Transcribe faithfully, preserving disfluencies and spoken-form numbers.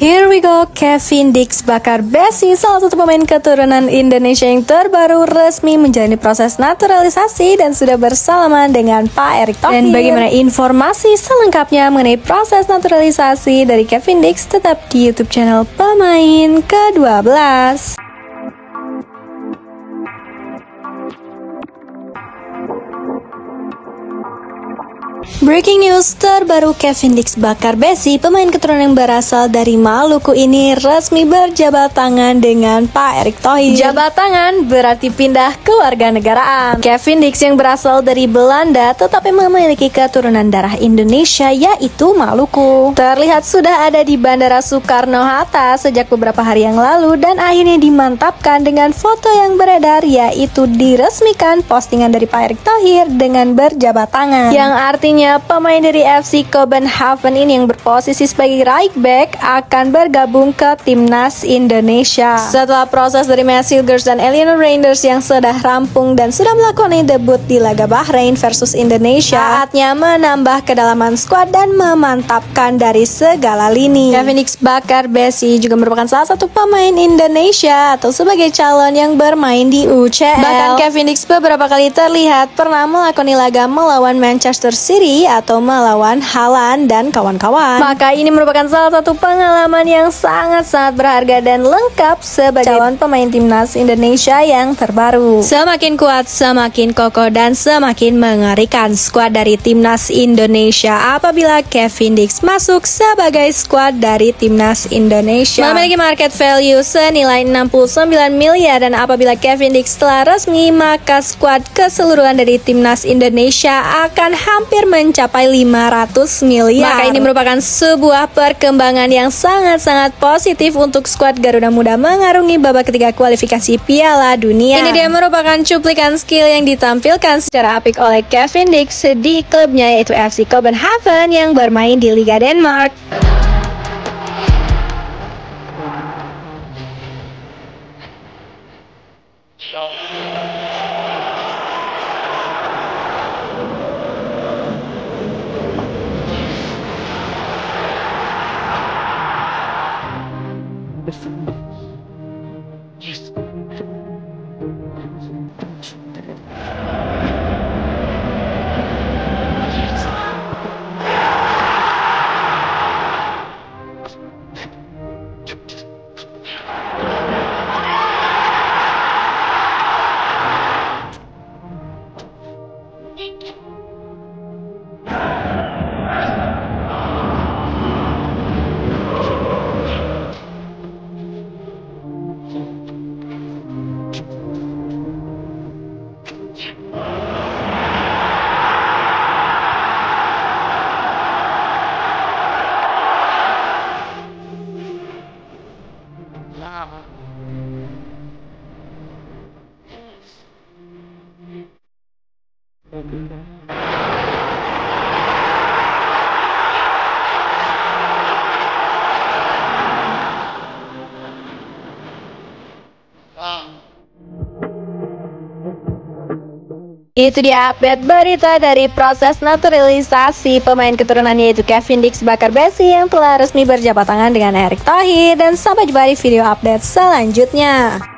Here we go, Kevin Dix bakar Bessie, salah satu pemain keturunan Indonesia yang terbaru resmi menjalani proses naturalisasi dan sudah bersalaman dengan Pak Erick Thohir. Dan bagaimana informasi selengkapnya mengenai proses naturalisasi dari Kevin Dix tetap di YouTube channel Pemain kedua belas. Breaking news terbaru, Kevin Dix bakar Bessie, pemain keturunan yang berasal dari Maluku ini resmi berjabat tangan dengan Pak Erick Thohir. Jabat tangan berarti pindah kewarganegaraan. Kevin Dix yang berasal dari Belanda tetapi memiliki keturunan darah Indonesia yaitu Maluku, terlihat sudah ada di Bandara Soekarno-Hatta sejak beberapa hari yang lalu dan akhirnya dimantapkan dengan foto yang beredar, yaitu diresmikan postingan dari Pak Erick Thohir dengan berjabat tangan, yang artinya pemain dari F C Kopenhagen ini yang berposisi sebagai right back akan bergabung ke timnas Indonesia. Setelah proses dari Messi Girls dan Eleanor Reinders yang sudah rampung dan sudah melakukan debut di laga Bahrain versus Indonesia, saatnya menambah kedalaman skuad dan memantapkan dari segala lini. Kevin Dix bakar Bessie juga merupakan salah satu pemain Indonesia atau sebagai calon yang bermain di U C L. Bahkan Kevin Dix beberapa kali terlihat pernah melakoni laga melawan Manchester City atau melawan Haaland dan kawan-kawan. Maka ini merupakan salah satu pengalaman yang sangat-sangat berharga dan lengkap sebagai calon pemain timnas Indonesia yang terbaru. Semakin kuat, semakin kokoh dan semakin mengerikan skuad dari timnas Indonesia apabila Kevin Dix masuk sebagai skuad dari timnas Indonesia. Memiliki market value senilai enam puluh sembilan miliar dan apabila Kevin Dix telah resmi, maka skuad keseluruhan dari timnas Indonesia akan hampir mencapai mencapai lima ratus miliar. Maka ini merupakan sebuah perkembangan yang sangat-sangat positif untuk skuad Garuda Muda mengarungi babak ketiga kualifikasi Piala Dunia. Ini dia merupakan cuplikan skill yang ditampilkan secara apik oleh Kevin Dix di klubnya yaitu F C Kopenhagen yang bermain di Liga Denmark. Yes. Itu dia update berita dari proses naturalisasi pemain keturunan yaitu Kevin Dix bakar Bessie yang telah resmi berjabat tangan dengan Erick Thohir, dan sampai jumpa di video update selanjutnya.